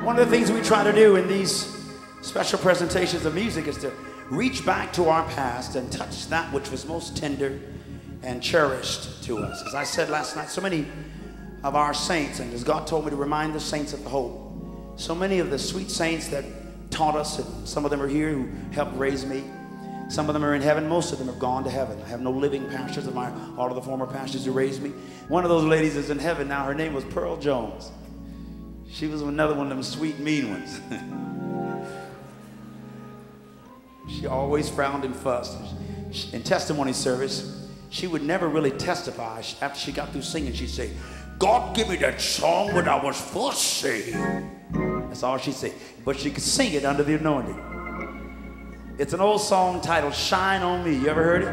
One of the things we try to do in these special presentations of music is to reach back to our past and touch that which was most tender and cherished to us. As I said last night, so many of our saints, and as God told me to remind the saints of the hope, so many of the sweet saints that taught us, and some of them are here who helped raise me. Some of them are in heaven. Most of them have gone to heaven. I have no living pastors of all of the former pastors who raised me. One of those ladies is in heaven now. Her name was Pearl Jones. She was another one of them sweet, mean ones. She always frowned and fussed. In testimony service, she would never really testify. After she got through singing, she'd say, "God, give me that song when I was fussy." That's all she'd say. But she could sing it under the anointing. It's an old song titled "Shine on Me." You ever heard it?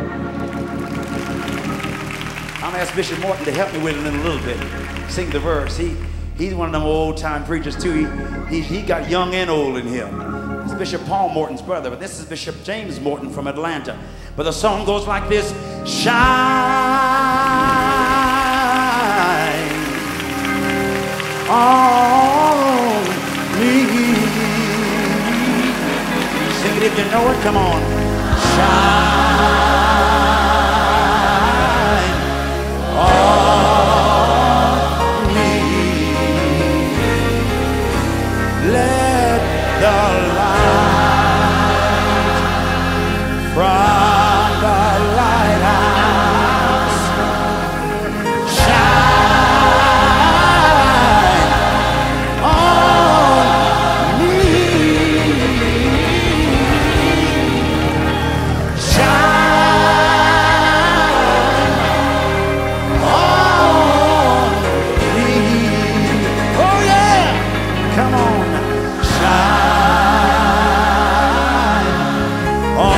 I'm gonna ask Bishop Morton to help me with it in a little bit. Sing the verse. He's one of them old-time preachers too. He got young and old in him. It's Bishop Paul Morton's brother, but this is Bishop James Morton from Atlanta. But the song goes like this: shine on me. Sing it if you know it. Come on. Shine on me. Let the light from the lighthouse shine on me. Shine on me. Oh yeah! Come on. Shine on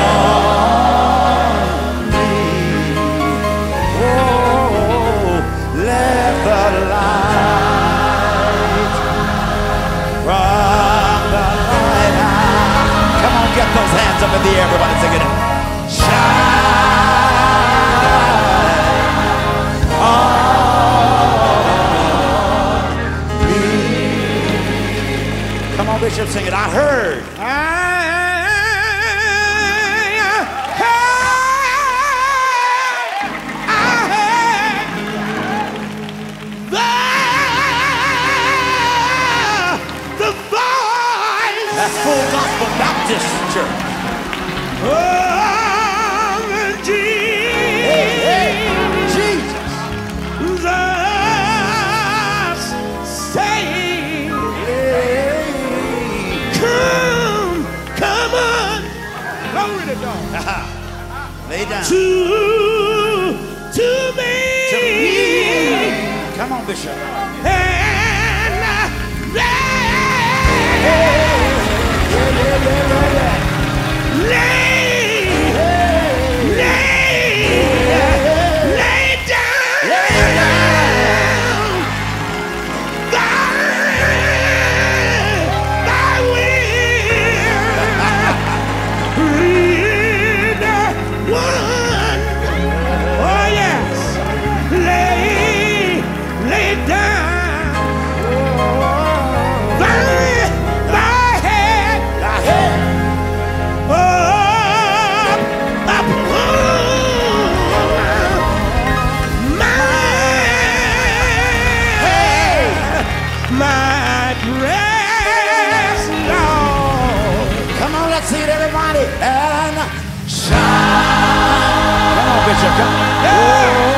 me. Oh, let the light from the lighthouse. Come on, get those hands up in the air, everybody sing it. Shine on me. Come on, Bishop, sing it. I heard. That's Full Gospel Baptist Church. Oh, Jesus. Saying, come on. Glory to God. Lay down. To me. To me. Come on, Bishop. See it, everybody, and shine. Come on, Bishop. Come on. Yeah.